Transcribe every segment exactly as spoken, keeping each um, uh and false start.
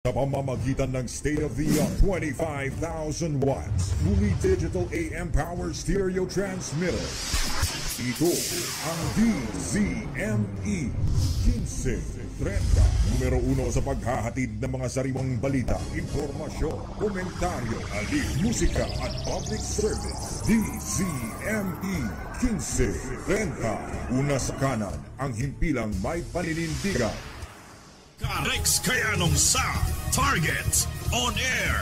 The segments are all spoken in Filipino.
Sa pamamagitan ng state-of-the-art twenty-five thousand watts fully digital A M power stereo transmitter. Ito ang D Z M E fifteen thirty, numero uno sa paghahatid ng mga sariwang balita, impormasyon, komentaryo, alik, musika at public service. D Z M E fifteen thirty, una sa kanan, ang himpilang may paninindigan. Rex Kayanong sa Target On Air.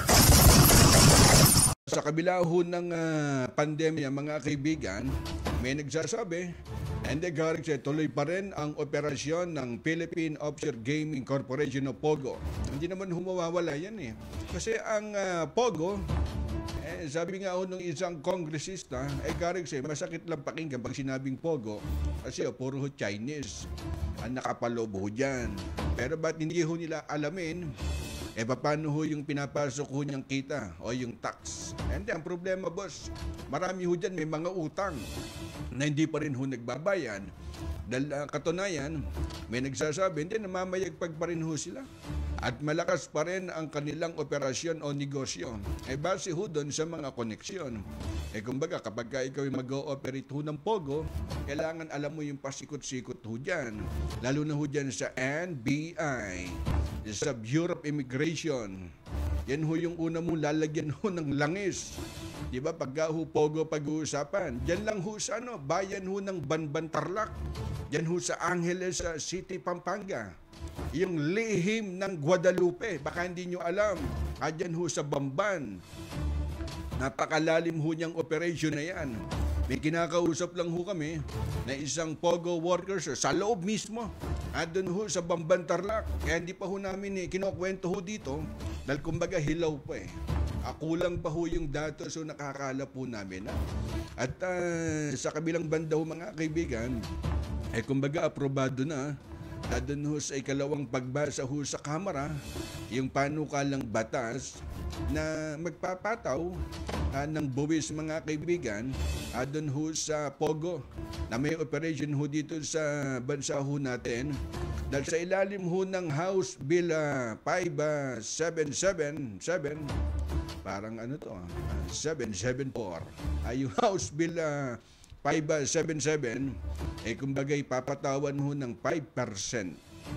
Sa kabila ho ng uh, pandemya, mga kaibigan, may nagsasabi, and Garix, tuloy pa rin ang operasyon ng Philippine Offshore Gaming Corporation o POGO. Hindi naman humawawala yan eh. Kasi ang uh, POGO, eh, sabi nga ho ng isang kongresista, eh Garix, eh, masakit lang pakinggan pag sinabing POGO. Kasi oh, puro ho Chinese ang nakapaloob ho dyan. Pero ba't hindi ho nila alamin, eh paano ho yung pinapasok ho niyang kita o yung tax? And ang problema, boss, marami ho dyan may mga utang na hindi pa rin ho nagbabayan. Dahil uh, katunayan, may nagsasabi, hindi, namamayagpag pa rin ho sila. At malakas pa rin ang kanilang operasyon o negosyo. Eh base ho doon sa mga koneksyon. Eh kumbaga, kapag ka ikaw mag-ooperate ho ng POGO, kailangan alam mo yung pasikot-sikot ho dyan. Lalo na ho dyan sa N B I, sa Bureau of Immigration. Yan ho yung una mo lalagyan ho ng langis. Di ba? Pagka ho POGO pag-uusapan. Diyan lang ho sa ano, bayan ho ng Banban Tarlac. Diyan ho sa Angeles uh, City, Pampanga. Yung lihim ng Guadalupe. Baka hindi nyo alam. Ah, diyan ho sa Bamban. Napakalalim ho niyang operation na yan. May kinakausap lang ho kami na isang POGO workers sa loob mismo. At doon ho sa Bamban Tarlac. Kaya hindi pa ho namin eh, kinukwento ho dito dahil kumbaga hilaw pa eh. Ah, kulang pa ho yung datos so nakakala po namin. Ha? At uh, sa kabilang banda ho mga kaibigan, eh kumbaga aprobado na na doon ho sa ikalawang pagbasa ho sa Kamara yung panukalang batas na magpapataw uh, ng buwis mga kaibigan uh, doon ho sa POGO na may operation ho dito sa bansa ho natin dahil sa ilalim ho ng House Bill uh, five seven seven seven parang ano to uh, seven seven four ay uh, yung House Bill uh, five seven seven, eh kumbagay papatawan ho ng five percent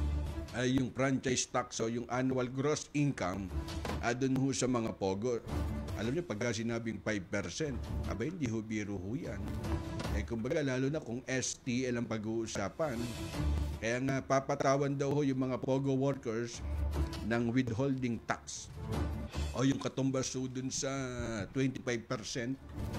ay yung franchise tax o yung annual gross income uh, dun ho sa mga POGO. Alam niyo, pagka sinabing five percent, abay hindi ho biro ho yan. Eh kumbaga lalo na kung S T L ang pag-uusapan. Kaya nga papatawan daw ho yung mga POGO workers ng withholding tax o yung katumbas ho dun sa twenty-five percent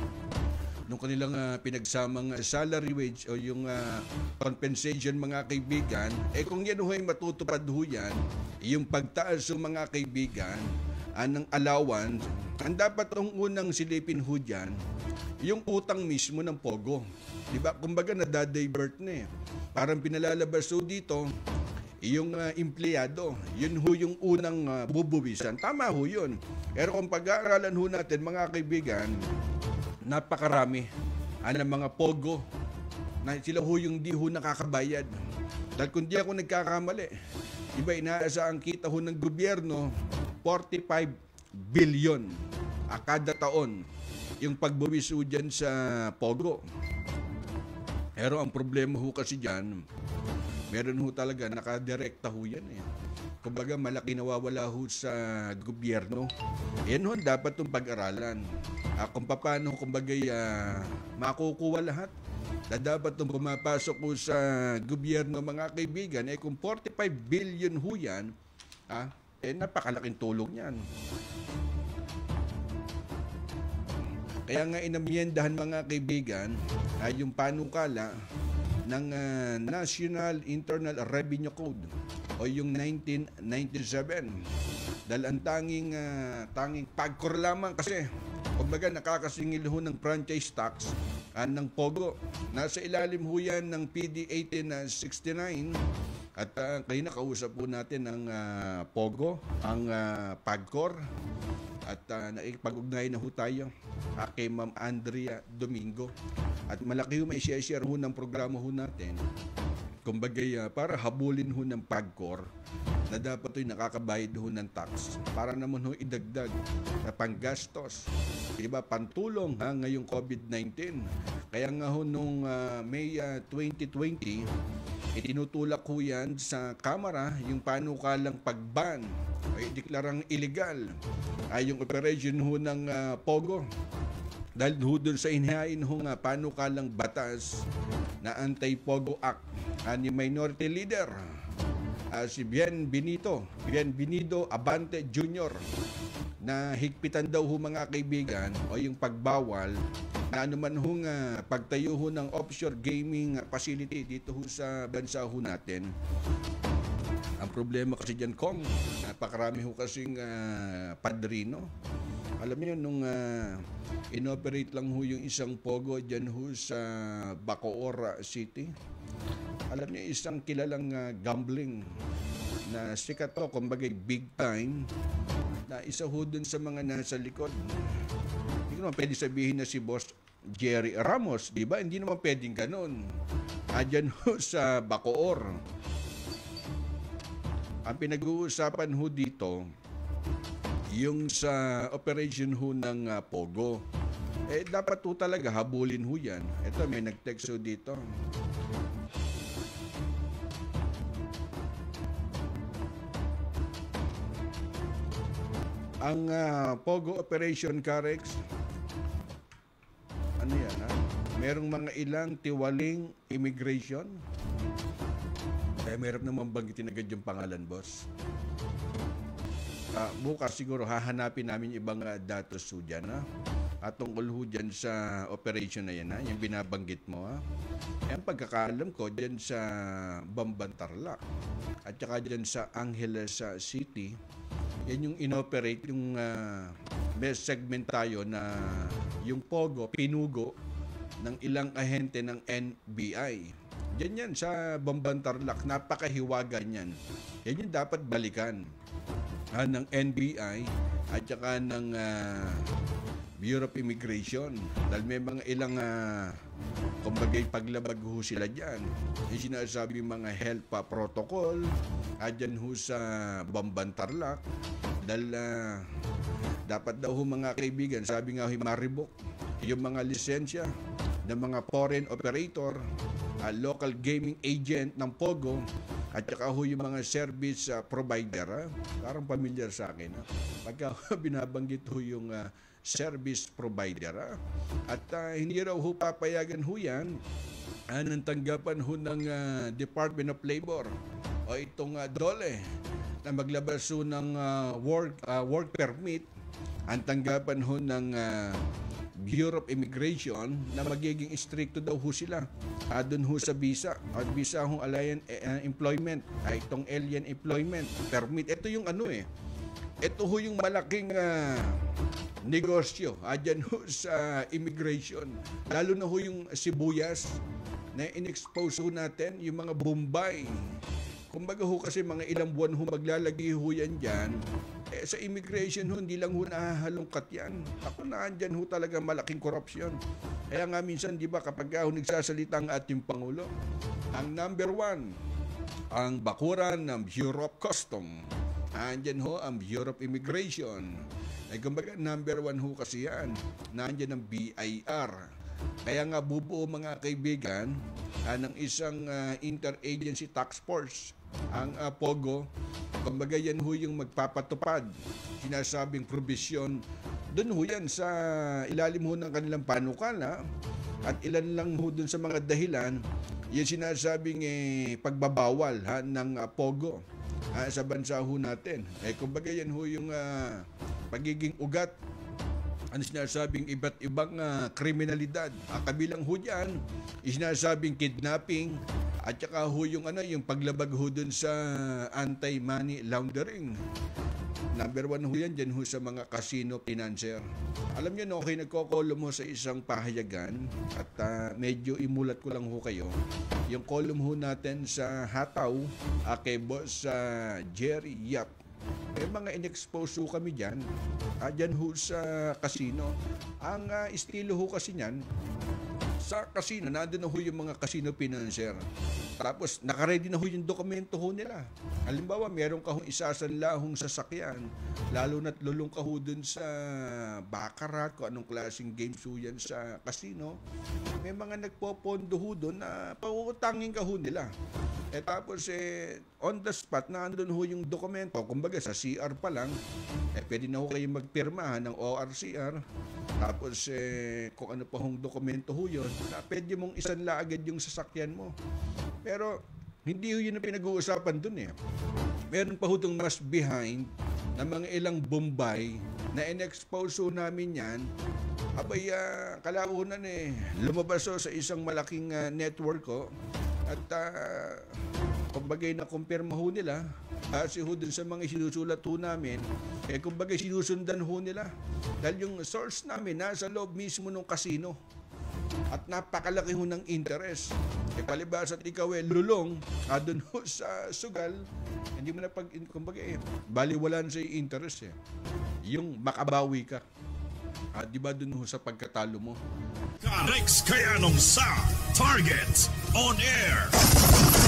nung kanilang uh, pinagsamang uh, salary wage o yung uh, compensation mga kaibigan, eh kung yan ho ay matutupad ho yan, yung pagtaas ng mga kaibigan uh, ng allowance, ang dapat ang unang silipin ho dyan, yung utang mismo ng POGO. Diba? Kumbaga nadadivert na eh. Parang pinalalabas ho dito, yung uh, empleyado, yun ho yung unang uh, bubuwisan. Tama ho yun. Pero kung pag-aaralan ho natin mga kaibigan, napakarami ang mga POGO na sila ho yung di ho nakakabayad. Dahil kung di ako nagkakamali, iba inaasa ang kita ho ng gobyerno, forty-five billion a kada taon yung pagbuwis ho dyan sa POGO. Pero ang problema ho kasi dyan, meron ho talaga, nakadirekta ho yan eh. Kumbaga malaki nawawala ho sa gobyerno. Yan ho dapat itong pag-aralan. Uh, kung paano kumbaga uh, makukuha lahat. Na dapat itong pumapasok ho sa gobyerno mga kaibigan. Eh kung forty-five billion ho yan, ah, eh napakalaking tulong yan. Kaya nga inamyendahan mga kaibigan ay uh, yung panukala ng uh, National Internal Revenue Code o yung nineteen ninety-seven. Dahil ang tanging uh, tanging pagkor lamang kasi kumbaga nakakasingil ho ng franchise tax uh, ng POGO. Nasa ilalim ho yan ng P D eighteen sixty-nine at uh, kayo nakausap po natin ang uh, POGO, ang uh, PAGCOR. At uh, naipag-ugnay na ho tayo uh, kay Ma'am Andrea Domingo. At malaki ho may share ho ng programa ho natin kumbaga uh, para habulin ho ng PAGCOR na dapat ho'y nakakabayad ho ng tax para naman ho idagdag na panggastos, diba, pantulong ha ngayong COVID nineteen. Kaya nga ho nung uh, May uh, twenty twenty, itinutulak ho yan sa Kamara yung panukalang pagban ay deklarang illegal ay yung operation ho ng uh, Pogo. Dahil ho dun sa inhain ho nga panukalang batas na Anti-Pogo Act uh, ni Minority Leader uh, si Bien Benito, Bien Benido Abante Junior na higpitan daw ho mga kaibigan o yung pagbawal na anuman ho nga pagtayo ho ng offshore gaming facility dito ho sa bansa ho natin. Ang problema kasi dyan, Kong, napakarami ho kasing uh, padrino. Alam niyo nung uh, inoperate lang ho yung isang Pogo dyan ho sa Bacoor City. Alam niyo, isang kilalang uh, gambling na sikat to, kumbaga big time, na isa ho dun sa mga nasa likod. Hindi ko naman pwede sabihin na si Boss Jerry Ramos, di ba? Hindi naman pwedeng ganun. Adyan ho sa Bacoor. Ang pinag-uusapan ho dito, yung sa operation ho ng uh, Pogo, eh dapat ho talaga habulin ho yan. Ito, may nag-text ho dito. Ang uh, Pogo Operation Carex, ano yan ha? Merong mga ilang tiwaling immigration. Kaya mahirap naman banggitin agad yung pangalan, boss. Uh, bukas siguro hahanapin namin yung ibang uh, datos ho dyan, ha? At tungkol ho dyan sa operation na yan, ha? Yung binabanggit mo, ha? Yan pagkakaalam ko dyan sa Bamban Tarlac at saka dyan sa Angeles uh, City, yan yung inoperate yung uh, may segment tayo na yung Pogo, pinugo ng ilang ahente ng N B I. Yan yan sa Bamban Tarlac, napakahiwaga niyan. Yan yung dapat balikan ha, ng N B I at saka ng uh, Bureau of Immigration. Dahil may mga ilang uh, kumbagay paglabag ho sila dyan. Yung sinasabi mga health pa protocol at dyan ho sa Bamban Tarlac. Dahil uh, dapat daw ho mga kaibigan, sabi nga ho maribok yung mga lisensya ng mga foreign operator, uh, local gaming agent ng Pogo, at saka ho yung mga service uh, provider. Ha? Parang familiar sa akin. Ha? Pagka binabanggit ho yung uh, service provider. Ha? At uh, hindi raw ho papayagan ho yan uh, ng tanggapan ho ng uh, Department of Labor o itong uh, DOLE na maglabas ho ng uh, work, uh, work permit. Ang tanggapan ho ng uh, Bureau of Immigration na magiging stricto daw ho sila uh, dun ho sa visa at visa hong alien uh, employment ay uh, itong alien employment permit. Ito yung ano eh ito ho yung malaking uh, negosyo uh, dyan ho sa immigration, lalo na ho yung sibuyas na in-expose ho natin, yung mga Bombay. Kumbaga ho kasi mga ilang buwan ho maglalagi ho yan dyan. Eh, sa immigration ho, hindi lang ho nahahalungkat yan. Ako na andyan ho talaga malaking korupsyon. Kaya nga minsan, di ba, kapag ho nagsasalita ang ating Pangulo, ang number one, ang bakuran ng Bureau of Custom. Andyan ho ang Bureau of Immigration. Ay kumbaga, number one ho kasi yan. Nandyan ang B I R. Kaya nga bubuo mga kaibigan uh, ng isang uh, interagency task force ang uh, Pogo. Kumbaga yan ho yung magpapatupad sinasabing provision doon ho yan sa ilalim ho ng kanilang panukala at ilan lang ho doon sa mga dahilan yung sinasabing eh, pagbabawal ha, ng uh, Pogo uh, sa bansa ho natin. Eh, kumbaga yan ho yung uh, pagiging ugat ano sinasabing iba't ibang uh, kriminalidad. Uh, kabilang ho dyan, sinasabing kidnapping at saka ho yung, ano, yung paglabag ho dun sa anti-money laundering. Number one ho yan dyan ho sa mga casino financier. Alam nyo, no, okay, nagko-column ho sa isang pahayagan at uh, medyo imulat ko lang ho kayo. Yung column ho natin sa Hataw uh, kay Boss uh, Jerry Yap. May mga in-expose ho kami dyan, uh, dyan ho sa casino. Ang uh, estilo ho kasi niyan, sa casino, nandun na ho yung mga casino financier. Tapos, nakaready na ho yung dokumento ho nila. Halimbawa, meron ka hong isasanlahong sasakyan, lalo na't lulong ka ho dun sa baccarat, kung anong klaseng games ho yan sa casino, may mga nagpopondo ho dun na pauutangin ka ho nila. Eh tapos, eh, on the spot, na andun ho yung dokumento, kumbaga sa C R pa lang, eh pwede na ho kayo magpirmahan ng O R C R, tapos, eh, kung ano pa hong dokumento ho yun, na pwede mong isanla agad yung sasakyan mo. Pero, hindi yun ang pinag-uusapan dun eh. Meron pa hutong mas behind na mga ilang Bombay na in-expose ho namin yan. Abay, uh, kalaunan eh, lumabas ho sa isang malaking uh, network ko. At, uh, kumbagay na kumpirma ho nila, kasi ho dun sa mga sinusulat ho namin, eh kumbagay sinusundan ho nila. Dahil yung source namin nasa loob mismo ng casino. At napakalaki ho ng interest. E palibas at ikaw eh, lulong, ah, dun ho sa sugal, hindi mo na pag, kumbaga eh, baliwalan sa interest eh. Yung makabawi ka. Ah, di ba dun ho sa pagkatalo mo? Ka-Rex Kayanong sa Target On Air.